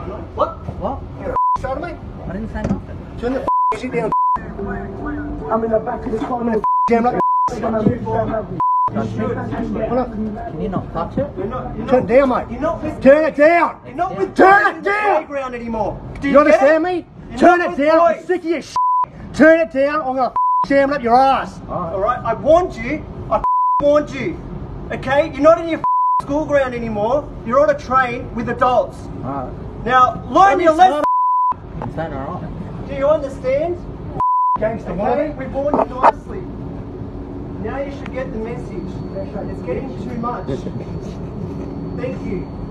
What? What? You're a sodomite? I didn't say nothing. Turn the shit down. I'm in the back of the car. I'm gonna jam up your Can you not touch it? Turn it down, mate. You're not with Turn it down. You're not with Turn it boys in the down. playground anymore. Do You understand get me? You're Turn not it with down. I'm boys. sick of your shit. Turn it down. I'm gonna jam it up your ass. Alright, I warned you. I warned you. Okay? You're not in your school ground anymore. You're on a train with adults. Alright. Now, learn your lesson. I'm saying alright. Do you understand? Gangster, Okay? We warned you nicely. Now you should get the message. It's getting too much. Thank you.